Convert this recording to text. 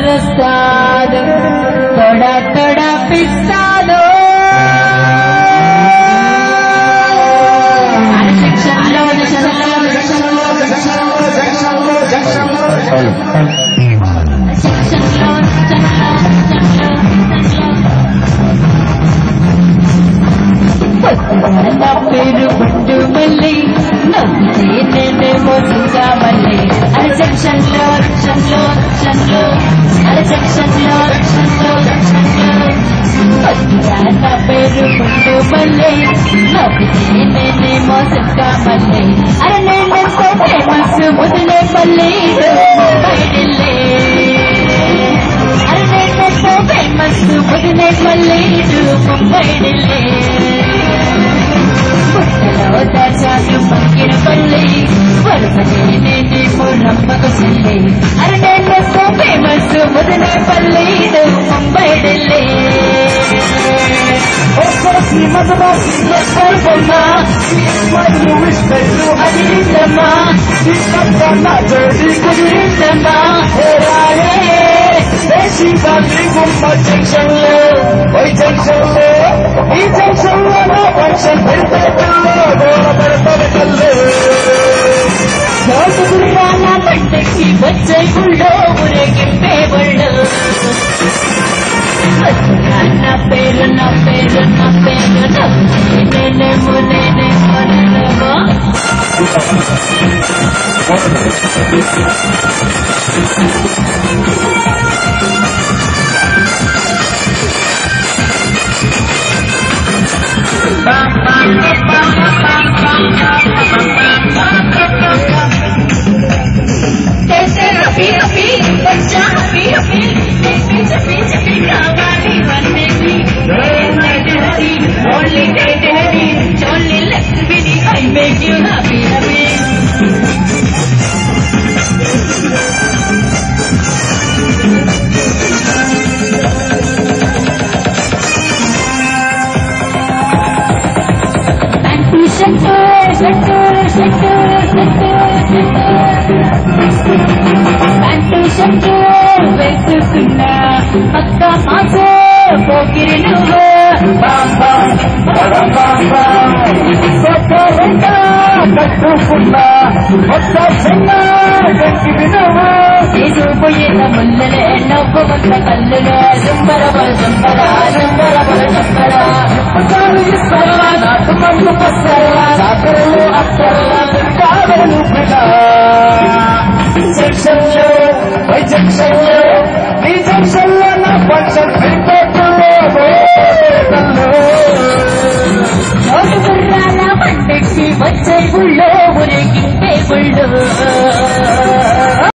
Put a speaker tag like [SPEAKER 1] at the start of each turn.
[SPEAKER 1] रस्ताद थोड़ा थोड़ा पिस्तादो నా పేరు బుట్టు మల్లి నవ్వుతే నేనే మోసుగా మల్లి అరే జంక్షన్లో జంక్షన్లో జంక్షన్లో అరే జంక్షన్లో జంక్షన్లో జంక్షన్లో నా పేరు బుట్టు మల్లి నవ్వుతే నేనే మోసుగా మల్లి అరే నేనెంతో ఫేమస్ ముదిలే మల్లి ముంబై ఢిల్లీ అరే నేనెంతో ఫేమస్ ముదిలే మల్లి ముంబై ఢిల్లీ దాచాను పక్కిన పల్లి వరుసనే నేనే రమ్మకు సిల్లి అరే నేను ఫేమస్ ముదనే పల్లి ముంబై ఢిల్లీ బొమ్మ అదిరిందమ్మా కుదిరిందమ్మా జంక్షన్లో వై జంక్షన్లో ఈ జంక్షన్లో నా ఫంక్షన్ నా పంటకి వచ్చే గుళ్ళో ఊరేగింపే గుళ్ళు నా పేరు నా పేరు నా పేరు నేనేమో నేనేమో నేనేమో వేసుకున్నా పక్క మాసే పోకిరి నువ్వు కట్టుకున్నా తీసుకుపోయిన ముల్లలే నవ్వు వంద కల్లులే దుంబరబల దుంబరా దుంబరబల దుంబరా ఇస్తారా నాకు మందు పస్తారా దాతరులు అత్తరులా కాదలు జంక్షన్లో వై జంక్షన్లో ఈ జంక్షన్లో నా ఫంక్షన్ పంటకి వచ్చే గుళ్ళో ఊరేగింపే గుళ్ళు